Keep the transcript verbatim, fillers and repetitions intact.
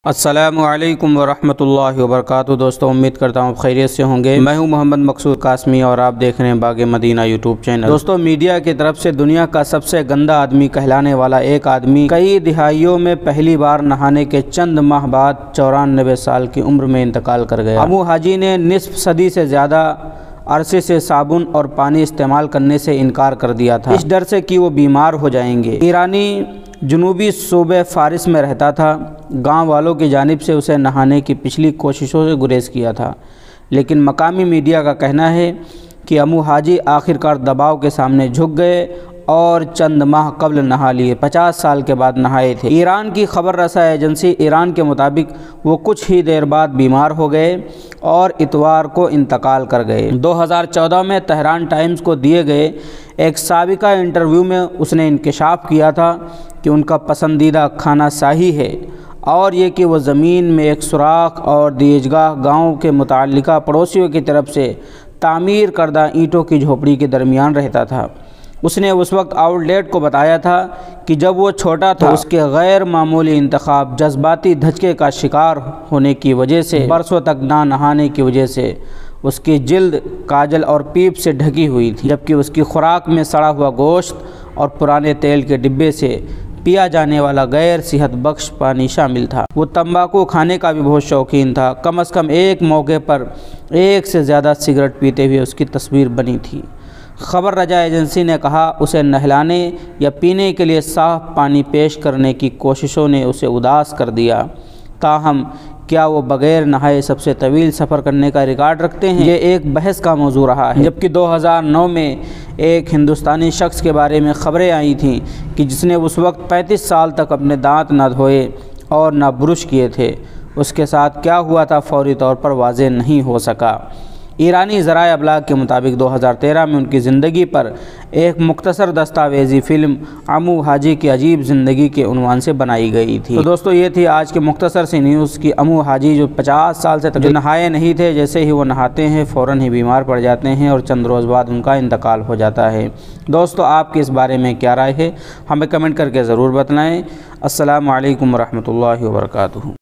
السلام علیکم ورحمۃ اللہ وبرکاتہ۔ دوستوں امید کرتا ہوں خیریت سے ہوں گے۔ میں ہوں محمد مقصود قاسمی اور آپ دیکھ رہے ہیں باغ مدینہ یوٹیوب چینل۔ دوستوں میڈیا کی طرف سے دنیا کا سب سے گندا آدمی کہلانے والا ایک آدمی کئی دہائیوں میں پہلی بار نہانے کے چند ماہ بعد چورانوے سال کی عمر میں انتقال کر گیا۔ امو حاجی نے نصف صدی سے زیادہ عرصے سے صابن اور پانی استعمال کرنے سے انکار کر دیا تھا، اس ڈر سے کہ وہ بیمار ہو جائیں گے۔ ایرانی جنوبی صوبے فارس میں رہتا تھا۔ گاؤں والوں کی جانب سے اسے نہانے کی پچھلی کوششوں سے گریز کیا تھا، لیکن مقامی میڈیا کا کہنا ہے کہ امو حاجی آخرکار دباؤ کے سامنے جھک گئے اور چند ماہ قبل نہا لیے، پچاس سال کے بعد نہائے تھے۔ ایران کی خبر رساں ایجنسی ایران کے مطابق وہ کچھ ہی دیر بعد بیمار ہو گئے اور اتوار کو انتقال کر گئے۔ دو ہزار چودہ میں تہران ٹائمز کو دیے گئے ایک سابقہ انٹرویو میں اس نے انکشاف کیا تھا کہ ان کا پسندیدہ کھانا ساہی ہے، اور یہ کہ وہ زمین میں ایک سوراخ اور دیجگاہ گاؤں کے متعلقہ پڑوسیوں کی طرف سے تعمیر کردہ اینٹوں کی جھوپڑی کے درمیان رہتا تھا۔ اس نے اس وقت آؤٹ لیٹ کو بتایا تھا کہ جب وہ چھوٹا تھا اس کے غیر معمولی انتخاب جذباتی دھچکے کا شکار ہونے کی وجہ سے برسوں تک نہ نہانے کی وجہ سے اس کی جلد کاجل اور پیپ سے ڈھکی ہوئی تھی، جبکہ اس کی خوراک میں سڑا ہوا گوشت اور پرانے تیل کے ڈبے سے پیا جانے والا غیر صحت بخش پانی شامل تھا۔ وہ تمباکو کھانے کا بھی بہت شوقین تھا، کم از کم ایک موقع پر ایک سے زیادہ سگریٹ پیتے ہوئے اس کی تصویر بنی تھی۔ خبر رجا ایجنسی نے کہا اسے نہلانے یا پینے کے لیے صاف پانی پیش کرنے کی کوششوں نے اسے اداس کر دیا، تاہم کیا وہ بغیر نہائے سب سے طویل سفر کرنے کا ریکارڈ رکھتے ہیں؟ یہ ایک بحث کا موضوع رہا ہے، جبکہ دو ہزار نو میں ایک ہندوستانی شخص کے بارے میں خبریں آئی تھیں کہ جس نے اس وقت پینتیس سال تک اپنے دانت نہ دھوئے اور نہ برش کیے تھے۔ اس کے ساتھ کیا ہوا تھا فوری طور پر واضح نہیں ہو سکا۔ ایرانی ذرائع ابلاغ کے مطابق دو ہزار تیرہ میں ان کی زندگی پر ایک مختصر دستاویزی فلم امو حاجی کی عجیب زندگی کے عنوان سے بنائی گئی تھی۔ تو دوستو یہ تھی آج کے مختصر سی نیوز کی امو حاجی جو پچاس سال سے تک نہائے نہیں تھے، جیسے ہی وہ نہاتے ہیں فوراً ہی بیمار پڑ جاتے ہیں اور چند روز بعد ان کا انتقال ہو جاتا ہے۔ دوستو آپ کی اس بارے میں کیا رائے ہے؟ ہمیں کمنٹ کر کے ضرور بتلائیں۔ السلام علیکم ورحمۃ اللہ وبرکاتہ۔